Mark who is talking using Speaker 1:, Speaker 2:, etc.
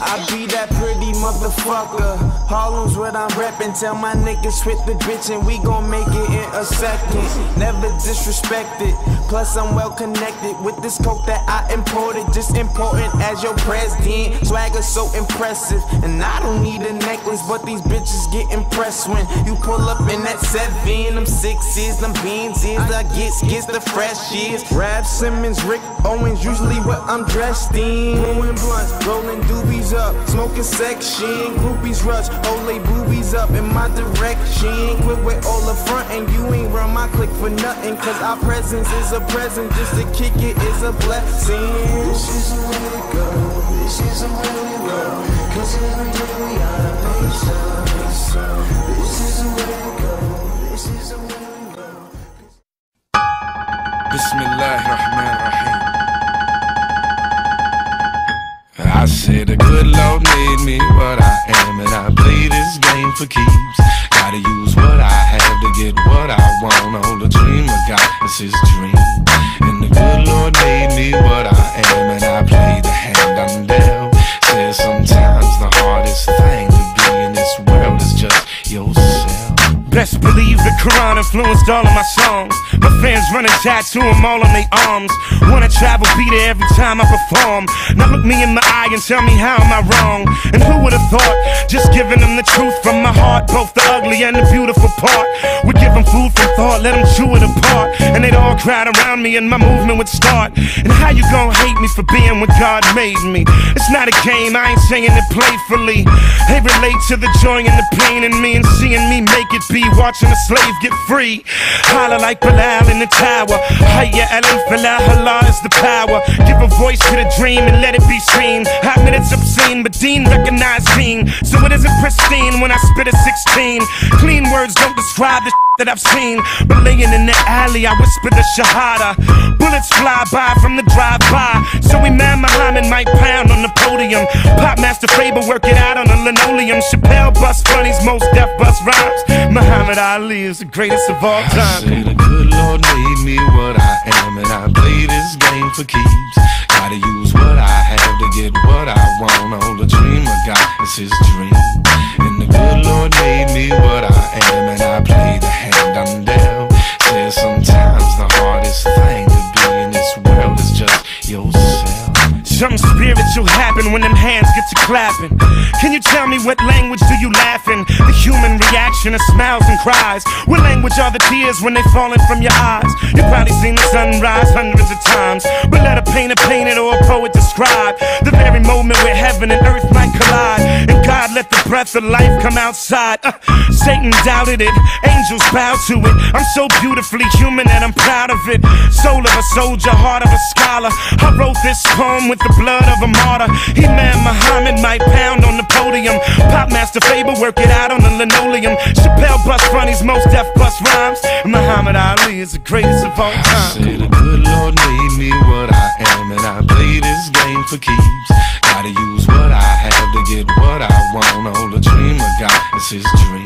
Speaker 1: I be that pretty motherfucker. Harlem's what I'm reppin'. Tell my niggas hit the bitch and we gon' make it in a second. Never disrespected. Plus I'm well connected with this coke that I imported. Just important as your president. Swagger so impressive. And I don't need a necklace, but these bitches get impressed when you pull up in that 7. Them 6s, them beans is. I gets the fresh years. Rap Simmons, Rick Owens, usually what I'm dressed in. Blowing blunts, rolling doobies up, smoking section. Groupies rush, Olay boobies up in my direction. Quit with all the front and you ain't run my clique for nothing. Cause our presence is a present, just to kick it is a blessing.
Speaker 2: This is the way to go, this is the way to go. Cause every day we are patient. This is the way to go, this is the way to go.
Speaker 3: Bismillahirrahmanirrahim. I said the good Lord made me what I am, and I play this game for keeps. Gotta use what I have to get what I want. All the dream I got is his dream. And the good Lord made me what I am, and I play the hand I'm dealt. Says sometimes the hardest thing to be in this world is just yourself. Best believe the Quran influenced all of my songs. My fans running tattoo them all on their arms. Wanna travel, be there every time I perform. Now look me in my eye and tell me how am I wrong. And who would've thought, just giving them the truth from my heart, both the ugly and the beautiful part. Would give them food for thought, let them chew it apart. And they'd all crowd around me and my movement would start. And how you gon' hate me for being what God made me? It's not a game, I ain't saying it playfully. They relate to the joy and the pain in me, and seeing me make it be. Watching a slave get free. Holler like Bilal in the tower. Hayya al-falah, Allah is the power. Give a voice to the dream and let it be seen. I admit it's obscene, but Dean recognized Dean. So it isn't pristine when I spit at 16. Clean words don't describe the that I've seen. But laying in the alley, I whisper the shahada. Bullets fly by from the drive-by. So Imam Muhammad might pound on the podium. Pop Master Faber work it out on the linoleum. Chappelle bust funnies, most deaf bust rhymes. Muhammad Ali is the greatest of all time. I say the good Lord made me what I am, and I play this game for keeps. Gotta use what I have to get what I want. All the dream I got is his dream. And the good Lord made me what I am, and I play the hand I'm dealt. Says sometimes the hardest thing to be in this world is just yourself. Something spiritual happen when them hands get to clapping. Can you tell me what language do you laugh in? The human reaction of smiles and cries. What language are the tears when they falling from your eyes? You've probably seen the sunrise hundreds of times, but let a painter paint it or a poet describe the very moment where heaven and earth might collide, and God let the breath of life come outside. Satan doubted it, angels bow to it. I'm so beautifully human that I'm proud of it. Soul of a soldier, heart of a scholar. I wrote this poem with the blood of a martyr. Imam Muhammad might pound on the podium. Pop Master Faber work it out on the linoleum. Chappelle bust funnies, most deaf bust rhymes. Muhammad Ali is the greatest of all time. I say the good Lord made me what I am, and I play this game for keeps. Gotta use what I have to get what I want. All the dream I got is his dream.